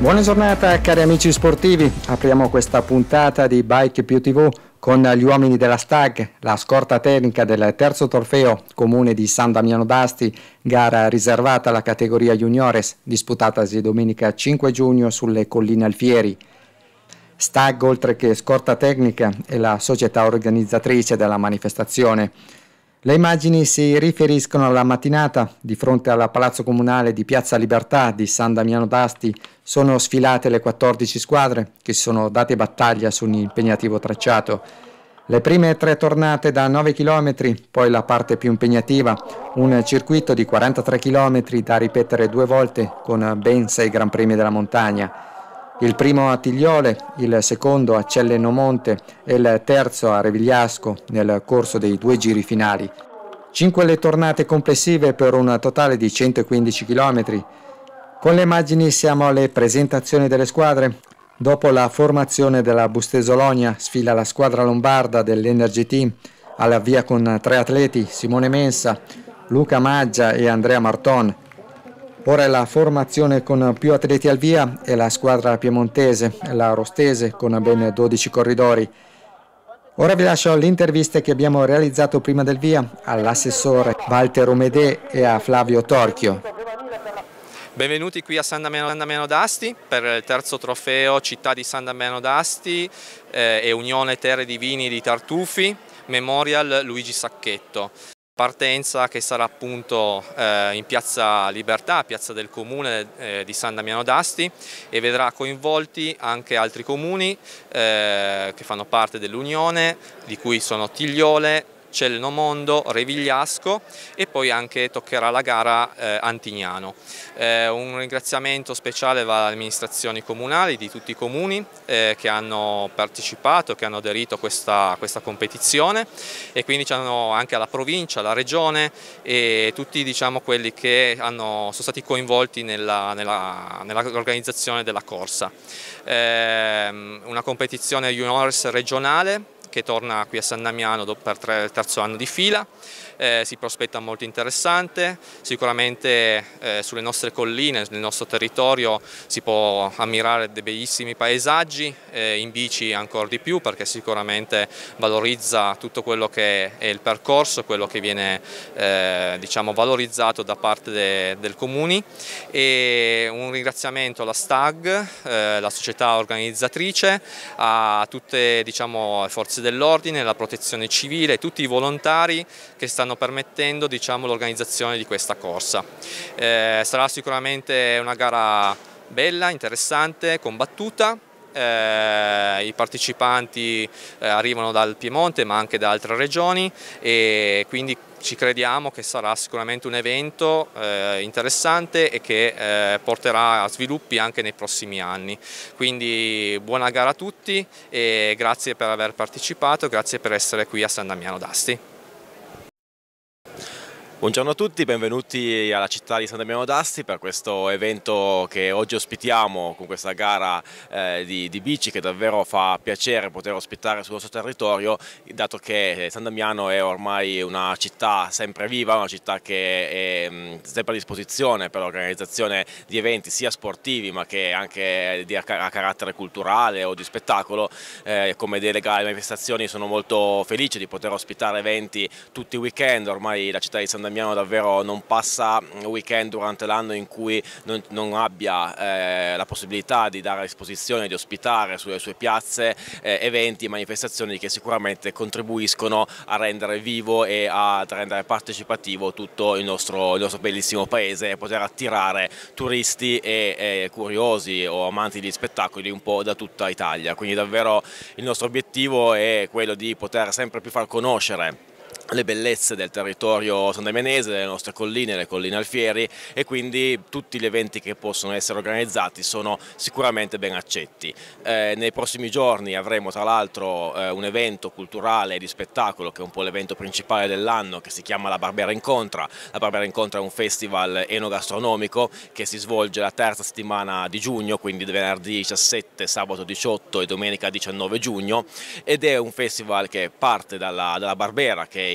Buona giornata cari amici sportivi, apriamo questa puntata di Bike Più TV con gli uomini della Stag, la scorta tecnica del terzo trofeo comune di San Damiano d'Asti, gara riservata alla categoria juniores, disputatasi domenica 5 giugno sulle colline Alfieri. Stag, oltre che scorta tecnica, è la società organizzatrice della manifestazione. Le immagini si riferiscono alla mattinata. Di fronte al Palazzo Comunale di Piazza Libertà di San Damiano d'Asti sono sfilate le 14 squadre che si sono date battaglia su un impegnativo tracciato. Le prime 3 tornate da 9 km, poi la parte più impegnativa, un circuito di 43 km da ripetere 2 volte con ben 6 Gran Premi della montagna. Il primo a Tigliole, il secondo a Celle Monte e il terzo a Revigliasco nel corso dei 2 giri finali. 5 le tornate complessive per un totale di 115 km. Con le immagini siamo alle presentazioni delle squadre. Dopo la formazione della Bustesolonia sfila la squadra lombarda dell'Energy Team alla via con 3 atleti, Simone Mensa, Luca Maggia e Andrea Marton. Ora è la formazione con più atleti al via e la squadra piemontese, la rostese con ben 12 corridori. Ora vi lascio l'intervista che abbiamo realizzato prima del via all'assessore Walter Omedè e a Flavio Torchio. Benvenuti qui a San Damiano d'Asti per il terzo trofeo Città di San Damiano d'Asti e Unione Terre di Vini di Tartufi, Memorial Luigi Sacchetto. Partenza che sarà appunto in Piazza Libertà, piazza del comune di San Damiano d'Asti, e vedrà coinvolti anche altri comuni che fanno parte dell'Unione, di cui sono Tigliole, Celnomondo, Revigliasco, e poi anche toccherà la gara Antignano. Un ringraziamento speciale va alle amministrazioni comunali di tutti i comuni che hanno partecipato, che hanno aderito a questa competizione, e quindi anche alla provincia, alla regione e tutti quelli che sono stati coinvolti nell'organizzazione della corsa. Una competizione juniores regionale che torna qui a San Damiano per il terzo anno di fila. Si prospetta molto interessante, sicuramente sulle nostre colline, nel nostro territorio si può ammirare dei bellissimi paesaggi, in bici ancora di più, perché sicuramente valorizza tutto quello che è il percorso, quello che viene valorizzato da parte del comuni. E un ringraziamento alla Stag, la società organizzatrice, a tutte le forze dell'ordine, la protezione civile, tutti i volontari che stanno permettendo l'organizzazione di questa corsa. Sarà sicuramente una gara bella, interessante, combattuta. I partecipanti arrivano dal Piemonte ma anche da altre regioni, e quindi ci crediamo che sarà sicuramente un evento interessante e che porterà a sviluppi anche nei prossimi anni. Quindi buona gara a tutti e grazie per aver partecipato, grazie per essere qui a San Damiano d'Asti. Buongiorno a tutti, benvenuti alla città di San Damiano d'Asti per questo evento che oggi ospitiamo con questa gara di bici, che davvero fa piacere poter ospitare sul nostro territorio, dato che San Damiano è ormai una città sempre viva, una città che è sempre a disposizione per l'organizzazione di eventi sia sportivi ma che anche a carattere culturale o di spettacolo. Come delega alle manifestazioni sono molto felice di poter ospitare eventi tutti i weekend. Ormai la città di San Damiano davvero non passa un weekend durante l'anno in cui non abbia la possibilità di dare a disposizione, di ospitare sulle sue piazze eventi e manifestazioni che sicuramente contribuiscono a rendere vivo e a rendere partecipativo tutto il nostro bellissimo paese e poter attirare turisti e curiosi o amanti di spettacoli un po' da tutta Italia. Quindi davvero il nostro obiettivo è quello di poter sempre più far conoscere le bellezze del territorio sandamianese, delle nostre colline, le colline Alfieri, e quindi tutti gli eventi che possono essere organizzati sono sicuramente ben accetti. Nei prossimi giorni avremo tra l'altro un evento culturale e di spettacolo che è un po' l'evento principale dell'anno, che si chiama La Barbera Incontra. La Barbera Incontra è un festival enogastronomico che si svolge la terza settimana di giugno, quindi venerdì 17, sabato 18 e domenica 19 giugno, ed è un festival che parte dalla Barbera, che è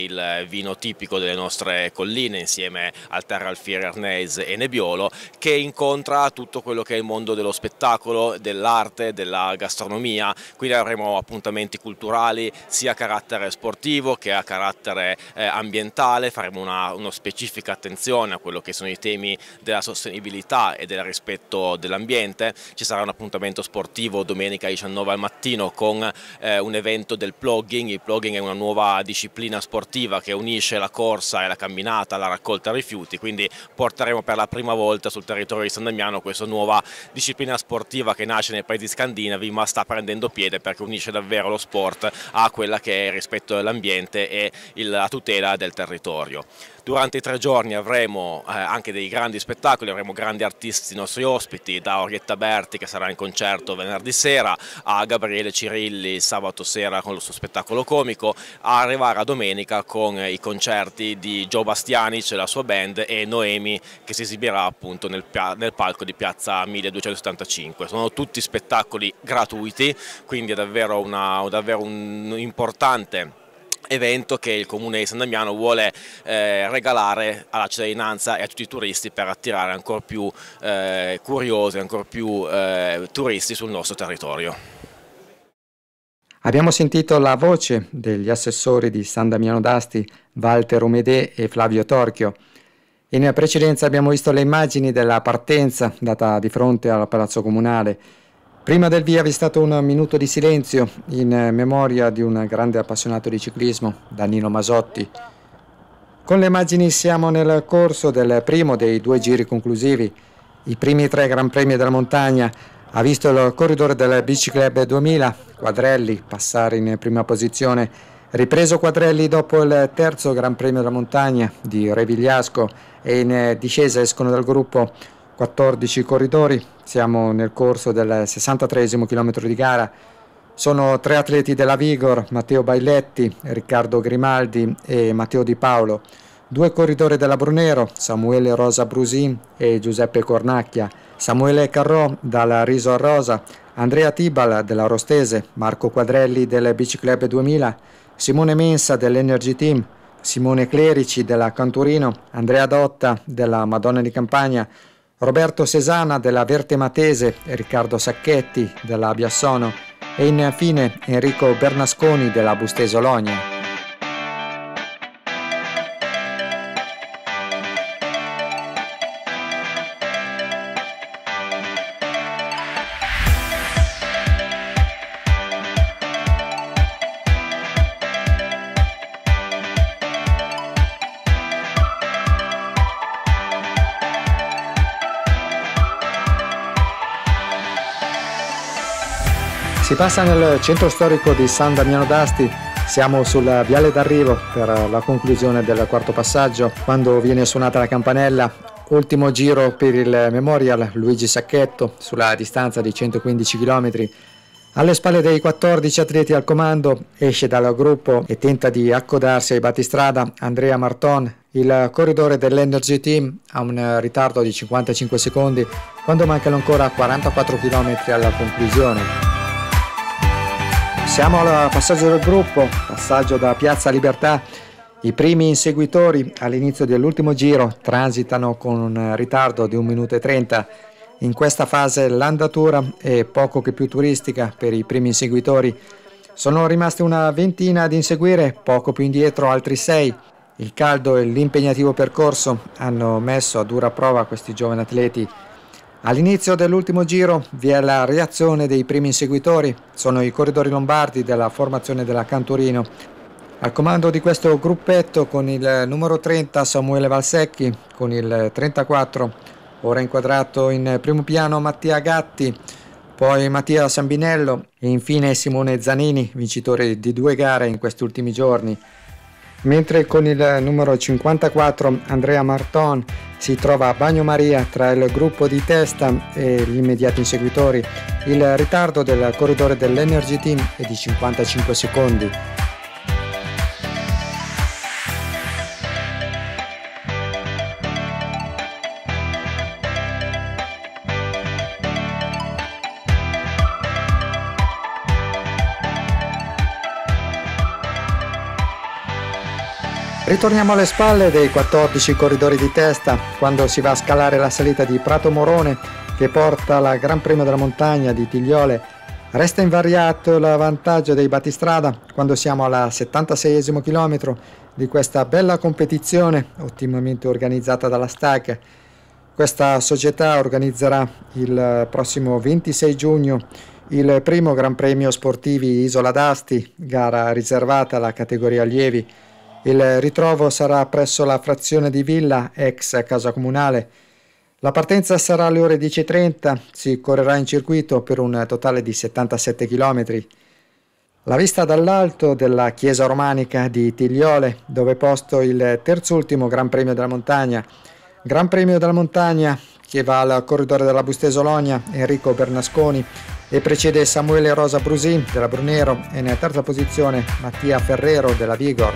il vino tipico delle nostre colline insieme al Terra Alfieri Arneis e Nebbiolo, che incontra tutto quello che è il mondo dello spettacolo, dell'arte, della gastronomia. Quindi avremo appuntamenti culturali sia a carattere sportivo che a carattere ambientale, faremo una specifica attenzione a quello che sono i temi della sostenibilità e del rispetto dell'ambiente. Ci sarà un appuntamento sportivo domenica 19 al mattino con un evento del plogging. Il plogging è una nuova disciplina sportiva che unisce la corsa e la camminata alla raccolta rifiuti, quindi porteremo per la prima volta sul territorio di San Damiano questa nuova disciplina sportiva che nasce nei paesi scandinavi ma sta prendendo piede perché unisce davvero lo sport a quella che è il rispetto dell'ambiente e la tutela del territorio. Durante i 3 giorni avremo anche dei grandi spettacoli, avremo grandi artisti nostri ospiti, da Orietta Berti che sarà in concerto venerdì sera, a Gabriele Cirilli sabato sera con il suo spettacolo comico, a arrivare a domenica con i concerti di Joe Bastianic e la sua band e Noemi che si esibirà appunto nel palco di piazza 1275. Sono tutti spettacoli gratuiti, quindi è davvero un importante evento che il Comune di San Damiano vuole regalare alla cittadinanza e a tutti i turisti per attirare ancora più curiosi, ancora più turisti sul nostro territorio. Abbiamo sentito la voce degli assessori di San Damiano d'Asti, Walter Umedè e Flavio Torchio. In precedenza abbiamo visto le immagini della partenza data di fronte al Palazzo Comunale. Prima del via vi è stato un minuto di silenzio in memoria di un grande appassionato di ciclismo, Danilo Masotti. Con le immagini siamo nel corso del primo dei 2 giri conclusivi. I primi 3 Gran Premi della montagna ha visto il corridore del Bici Club 2000, Quadrelli, passare in prima posizione. Ripreso Quadrelli dopo il terzo Gran Premio della montagna di Revigliasco e in discesa escono dal gruppo 14 corridori. Siamo nel corso del 63esimo chilometro di gara. Sono 3 atleti della Vigor, Matteo Bailetti, Riccardo Grimaldi e Matteo Di Paolo. 2 corridori della Brunero, Samuele Rosa Brusin e Giuseppe Cornacchia. Samuele Carrò dalla Riso a Rosa, Andrea Tibal della Rostese, Marco Quadrelli del Bici Club 2000, Simone Mensa dell'Energy Team, Simone Clerici della Canturino, Andrea Dotta della Madonna di Campagna, Roberto Sesana della Verte Matese e Riccardo Sacchetti della Biassono e infine Enrico Bernasconi della Bustese Ologna. Si passa nel centro storico di San Damiano d'Asti, siamo sul viale d'arrivo per la conclusione del quarto passaggio, quando viene suonata la campanella. Ultimo giro per il Memorial Luigi Sacchetto sulla distanza di 115 km. Alle spalle dei 14 atleti al comando esce dal gruppo e tenta di accodarsi ai battistrada Andrea Marton, il corridore dell'Energy Team, ha un ritardo di 55 secondi quando mancano ancora 44 km alla conclusione. Siamo al passaggio del gruppo, passaggio da Piazza Libertà. I primi inseguitori all'inizio dell'ultimo giro transitano con un ritardo di 1 minuto e 30. In questa fase l'andatura è poco che più turistica per i primi inseguitori. Sono rimasti una ventina ad inseguire, poco più indietro altri 6. Il caldo e l'impegnativo percorso hanno messo a dura prova questi giovani atleti. All'inizio dell'ultimo giro vi è la reazione dei primi inseguitori, sono i corridori lombardi della formazione della Canturino. Al comando di questo gruppetto con il numero 30 Samuele Valsecchi, con il 34 ora inquadrato in primo piano Mattia Gatti, poi Mattia Sambinello e infine Simone Zanini, vincitore di 2 gare in questi ultimi giorni. Mentre con il numero 54 Andrea Marton si trova a bagnomaria tra il gruppo di testa e gli immediati inseguitori. Il ritardo del corridore dell'Energy Team è di 55 secondi. Ritorniamo alle spalle dei 14 corridori di testa quando si va a scalare la salita di Prato Morone che porta al Gran Premio della Montagna di Tigliole. Resta invariato il vantaggio dei battistrada quando siamo al 76esimo chilometro di questa bella competizione ottimamente organizzata dalla STAG. Questa società organizzerà il prossimo 26 giugno il primo Gran Premio Sportivi Isola d'Asti, gara riservata alla categoria allievi. Il ritrovo sarà presso la frazione di Villa, ex casa comunale. La partenza sarà alle ore 10:30, si correrà in circuito per un totale di 77 km. La vista dall'alto della chiesa romanica di Tigliole, dove è posto il terzultimo Gran Premio della Montagna. Gran Premio della Montagna che va al corridore della Bustesa Ologna, Enrico Bernasconi, e precede Samuele Rosa Brusin della Brunero e in terza posizione Mattia Ferrero della Vigor.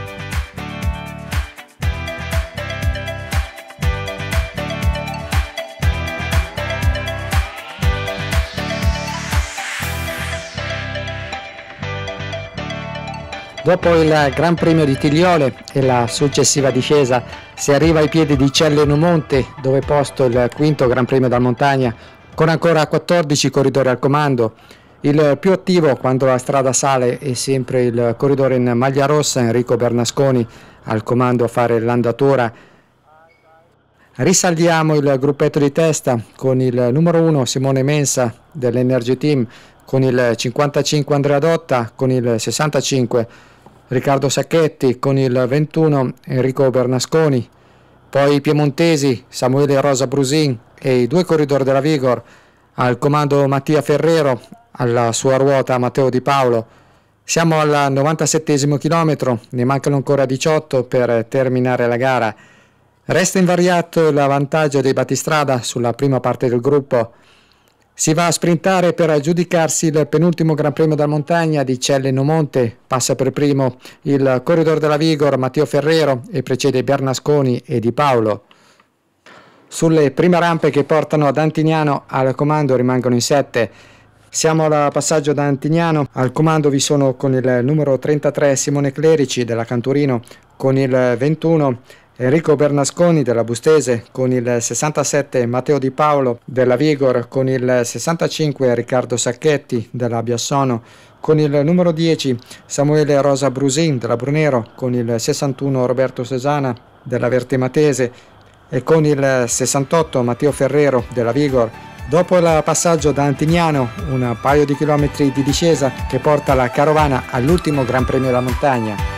Dopo il Gran Premio di Tigliole e la successiva discesa si arriva ai piedi di Celle Numonte, dove è posto il quinto Gran Premio della Montagna, con ancora 14 corridori al comando. Il più attivo quando la strada sale è sempre il corridore in maglia rossa Enrico Bernasconi, al comando a fare l'andatura. Risaldiamo il gruppetto di testa con il numero 1 Simone Mensa dell'Energy Team, con il 55 Andrea Dotta, con il 65 Riccardo Sacchetti, con il 21 Enrico Bernasconi, poi i piemontesi Samuele Rosa Brusin e i due corridori della Vigor, al comando Mattia Ferrero, alla sua ruota Matteo Di Paolo. Siamo al 97esimo chilometro, ne mancano ancora 18 per terminare la gara. Resta invariato il vantaggio dei battistrada sulla prima parte del gruppo. Si va a sprintare per aggiudicarsi il penultimo Gran Premio della Montagna di Celle Numonte. Passa per primo il corridore della Vigor Matteo Ferrero e precede Bernasconi e Di Paolo. Sulle prime rampe che portano ad Antignano al comando rimangono in 7. Siamo al passaggio da Antignano, al comando vi sono con il numero 33 Simone Clerici della Canturino, con il 21 Enrico Bernasconi della Bustese, con il 67 Matteo Di Paolo della Vigor, con il 65 Riccardo Sacchetti della Biassono, con il numero 10 Samuele Rosa Brusin della Brunero, con il 61 Roberto Sesana della Vertematese e con il 68 Matteo Ferrero della Vigor. Dopo il passaggio da Antignano, un paio di chilometri di discesa che porta la carovana all'ultimo Gran Premio della Montagna.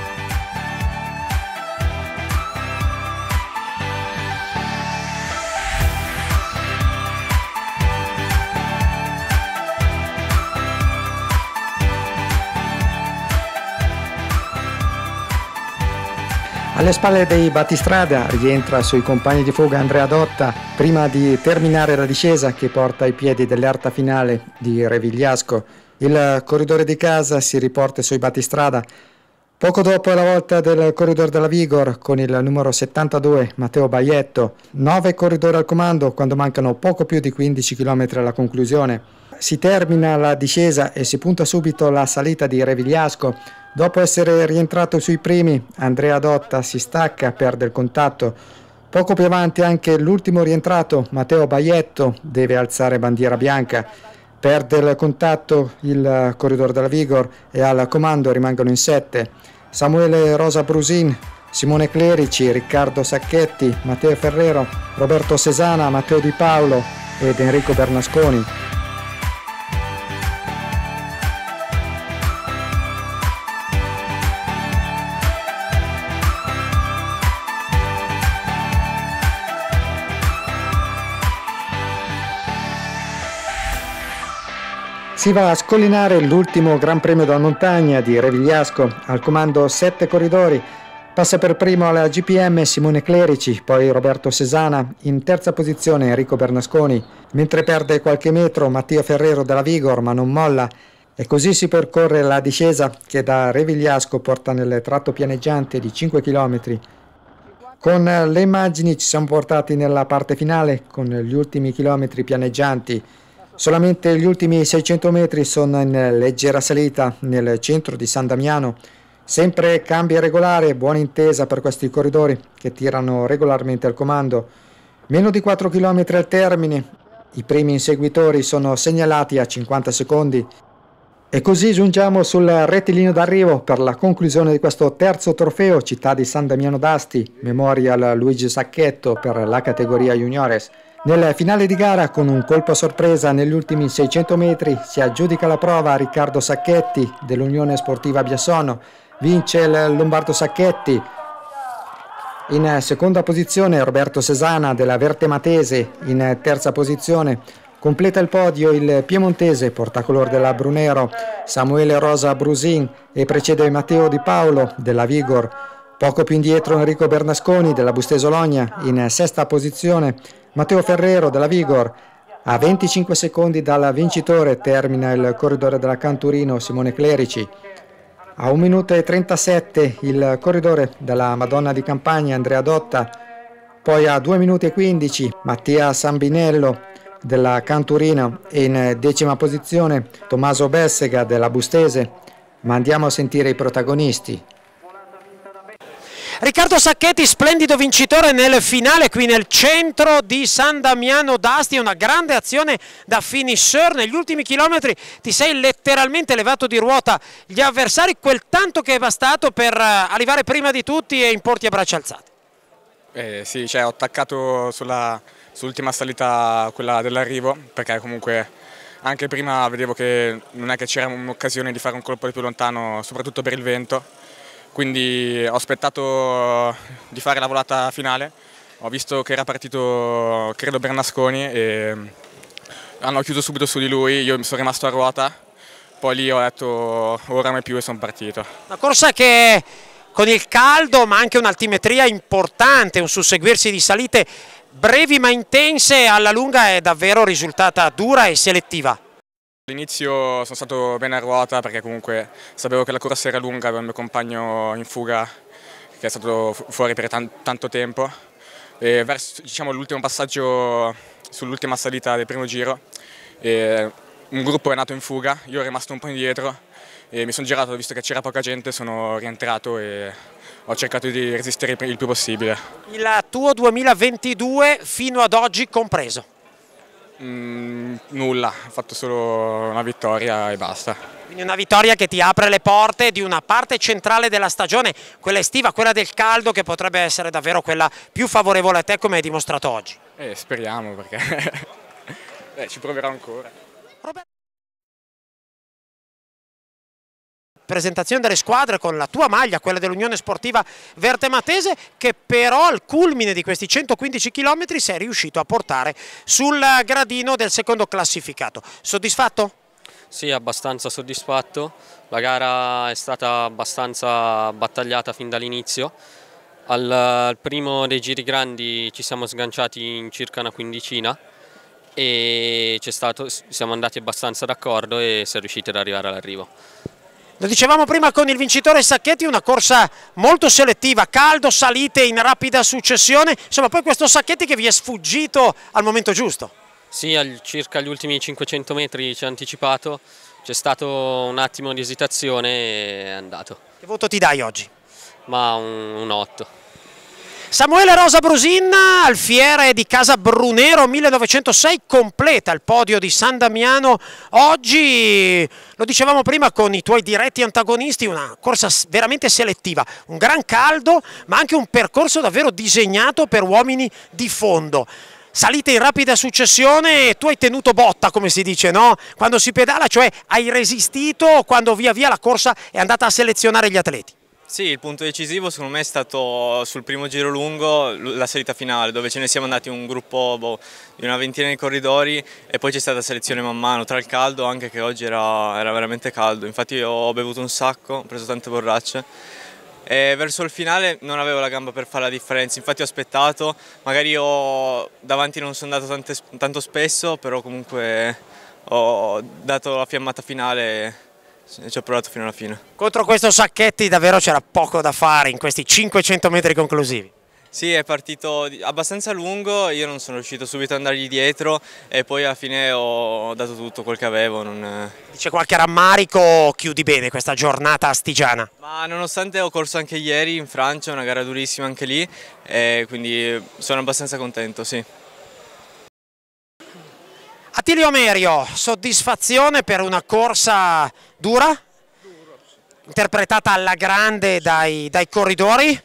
Alle spalle dei battistrada rientra sui compagni di fuga Andrea Dotta prima di terminare la discesa che porta ai piedi dell'erta finale di Revigliasco. Il corridore di casa si riporta sui battistrada. Poco dopo la volta del corridore della Vigor con il numero 72 Matteo Baietto. 9 corridori al comando quando mancano poco più di 15 km alla conclusione. Si termina la discesa e si punta subito la salita di Revigliasco. Dopo essere rientrato sui primi, Andrea Dotta si stacca, perde il contatto. Poco più avanti anche l'ultimo rientrato, Matteo Baietto, deve alzare bandiera bianca. Perde il contatto il corridore della Vigor e al comando rimangono in 7. Samuele Rosa Brusin, Simone Clerici, Riccardo Sacchetti, Matteo Ferrero, Roberto Sesana, Matteo Di Paolo ed Enrico Bernasconi. Si va a scollinare l'ultimo Gran Premio della Montagna di Revigliasco, al comando 7 corridori. Passa per primo alla GPM Simone Clerici, poi Roberto Sesana, in terza posizione Enrico Bernasconi, mentre perde qualche metro Mattia Ferrero della Vigor ma non molla, e così si percorre la discesa che da Revigliasco porta nel tratto pianeggiante di 5 km. Con le immagini ci siamo portati nella parte finale con gli ultimi chilometri pianeggianti. Solamente gli ultimi 600 metri sono in leggera salita nel centro di San Damiano. Sempre cambi regolari, buona intesa per questi corridori che tirano regolarmente al comando. Meno di 4 km al termine, i primi inseguitori sono segnalati a 50 secondi. E così giungiamo sul rettilineo d'arrivo per la conclusione di questo terzo trofeo Città di San Damiano d'Asti, Memorial Luigi Sacchetto per la categoria Juniores. Nel finale di gara, con un colpo a sorpresa negli ultimi 600 metri, si aggiudica la prova Riccardo Sacchetti dell'Unione Sportiva Biassono. Vince il Lombardo Sacchetti. In seconda posizione Roberto Sesana della Vertematese, in terza posizione completa il podio il piemontese portacolor della Brunero Samuele Rosa Brusin e precede Matteo Di Paolo della Vigor. Poco più indietro Enrico Bernasconi della Bustesa Ologna, in sesta posizione Matteo Ferrero della Vigor. A 25 secondi dal vincitore termina il corridore della Canturino Simone Clerici. A 1 minuto e 37 il corridore della Madonna di Campagna Andrea Dotta. Poi a 2 minuti e 15 Mattia Sambinello della Canturina e in decima posizione Tommaso Bessega della Bustese. Ma andiamo a sentire i protagonisti. Riccardo Sacchetti, splendido vincitore nel finale qui nel centro di San Damiano d'Asti, una grande azione da finisher. Negli ultimi chilometri ti sei letteralmente levato di ruota gli avversari, quel tanto che è bastato per arrivare prima di tutti e in porti a braccia alzate. Sì, cioè, ho attaccato sull'ultima salita, quella dell'arrivo, perché comunque anche prima vedevo che non è che c'era un'occasione di fare un colpo di più lontano, soprattutto per il vento. Quindi ho aspettato di fare la volata finale, ho visto che era partito credo Bernasconi e hanno chiuso subito su di lui, io mi sono rimasto a ruota, poi lì ho detto ora mai più e sono partito. Una corsa che con il caldo ma anche un'altimetria importante, un susseguirsi di salite brevi ma intense alla lunga è davvero risultata dura e selettiva. All'inizio sono stato bene a ruota perché comunque sapevo che la corsa era lunga, avevo il mio compagno in fuga che è stato fuori per tanto tempo e verso diciamo, l'ultimo passaggio sull'ultima salita del primo giro un gruppo è nato in fuga, io ero rimasto un po' indietro e mi sono girato, visto che c'era poca gente sono rientrato e ho cercato di resistere il più possibile. Il tuo 2022 fino ad oggi compreso? Nulla, ho fatto solo una vittoria e basta. Quindi una vittoria che ti apre le porte di una parte centrale della stagione, quella estiva, quella del caldo, che potrebbe essere davvero quella più favorevole a te come hai dimostrato oggi. Speriamo perché ci proverò ancora. Presentazione delle squadre con la tua maglia, quella dell'Unione Sportiva Vertematese, che però al culmine di questi 115 km sei riuscito a portare sul gradino del secondo classificato. Soddisfatto? Sì, abbastanza soddisfatto. La gara è stata abbastanza battagliata fin dall'inizio. Al primo dei giri grandi ci siamo sganciati in circa una quindicina e siamo andati abbastanza d'accordo e si è riusciti ad arrivare all'arrivo. Lo dicevamo prima con il vincitore Sacchetti, una corsa molto selettiva, caldo, salite in rapida successione, insomma poi questo Sacchetti che vi è sfuggito al momento giusto. Sì, circa gli ultimi 500 metri ci ha anticipato, c'è stato un attimo di esitazione e è andato. Che voto ti dai oggi? Ma un 8. Samuele Rosa Brusin, alfiere di Casa Brunero 1906, completa il podio di San Damiano oggi, lo dicevamo prima con i tuoi diretti antagonisti, una corsa veramente selettiva, un gran caldo ma anche un percorso davvero disegnato per uomini di fondo. Salite in rapida successione e tu hai tenuto botta, come si dice, no? Quando si pedala, cioè hai resistito quando via via la corsa è andata a selezionare gli atleti. Sì, il punto decisivo secondo me è stato sul primo giro lungo, la salita finale, dove ce ne siamo andati un gruppo di una ventina di corridori e poi c'è stata selezione man mano, tra il caldo anche che oggi era veramente caldo, infatti ho bevuto un sacco, ho preso tante borracce e verso il finale non avevo la gamba per fare la differenza, infatti ho aspettato, magari io davanti non sono andato tanto spesso, però comunque ho dato la fiammata finale. Ci ho provato fino alla fine. Contro questo Sacchetti davvero c'era poco da fare in questi 500 metri conclusivi. Sì, è partito abbastanza lungo, io non sono riuscito subito ad andargli dietro e poi alla fine ho dato tutto quel che avevo. C'è qualche rammarico, chiudi bene questa giornata astigiana? Ma nonostante ho corso anche ieri in Francia, una gara durissima anche lì, e quindi sono abbastanza contento, sì. Attilio Merio, soddisfazione per una corsa dura? Interpretata alla grande dai corridori?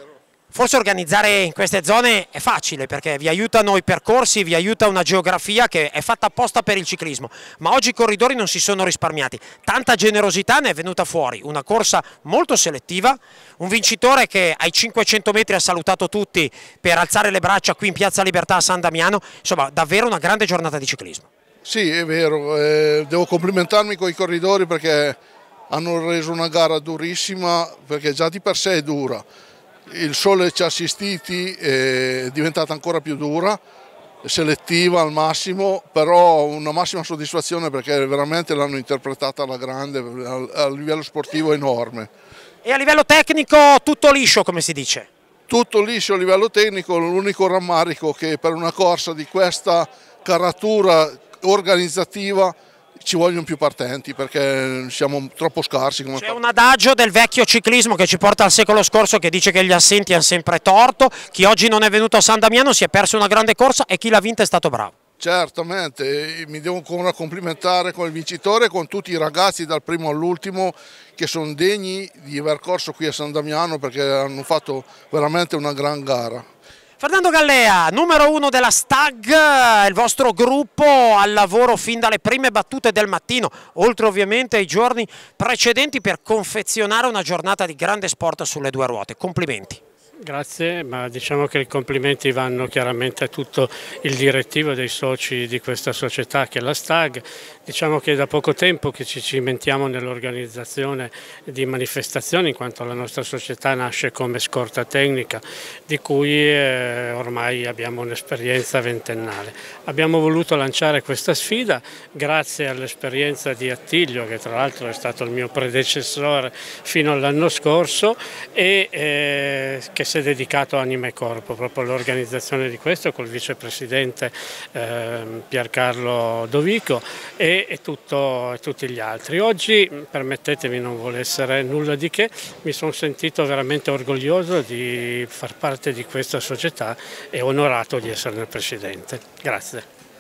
Forse organizzare in queste zone è facile perché vi aiutano i percorsi, vi aiuta una geografia che è fatta apposta per il ciclismo, ma oggi i corridori non si sono risparmiati, tanta generosità ne è venuta fuori, una corsa molto selettiva, un vincitore che ai 500 metri ha salutato tutti per alzare le braccia qui in Piazza Libertà a San Damiano, insomma davvero una grande giornata di ciclismo. Sì, è vero, devo complimentarmi con i corridori perché hanno reso una gara durissima, perché già di per sé è dura. Il sole ci ha assistiti, è diventata ancora più dura, selettiva al massimo, però una massima soddisfazione perché veramente l'hanno interpretata alla grande, a livello sportivo enorme. E a livello tecnico tutto liscio, come si dice? Tutto liscio a livello tecnico, l'unico rammarico che per una corsa di questa caratura organizzativa ci vogliono più partenti perché siamo troppo scarsi. C'è un adagio del vecchio ciclismo che ci porta al secolo scorso che dice che gli assenti hanno sempre torto, chi oggi non è venuto a San Damiano si è perso una grande corsa e chi l'ha vinta è stato bravo. Certamente, mi devo ancora complimentare con il vincitore e con tutti i ragazzi dal primo all'ultimo che sono degni di aver corso qui a San Damiano perché hanno fatto veramente una gran gara. Fernando Gallea, numero 1 della Stag, il vostro gruppo al lavoro fin dalle prime battute del mattino, oltre ovviamente ai giorni precedenti per confezionare una giornata di grande sport sulle due ruote. Complimenti. Grazie, ma diciamo che i complimenti vanno chiaramente a tutto il direttivo dei soci di questa società che è la Stag. Diciamo che è da poco tempo che ci cimentiamo nell'organizzazione di manifestazioni, in quanto la nostra società nasce come scorta tecnica, di cui ormai abbiamo un'esperienza ventennale. Abbiamo voluto lanciare questa sfida grazie all'esperienza di Attilio, che tra l'altro è stato il mio predecessore fino all'anno scorso e che si è dedicato anima e corpo proprio all'organizzazione di questo col vicepresidente Piercarlo Dovico e tutti gli altri. Oggi, permettetemi, non vuole essere nulla di che, mi sono sentito veramente orgoglioso di far parte di questa società e onorato di esserne presidente. Grazie.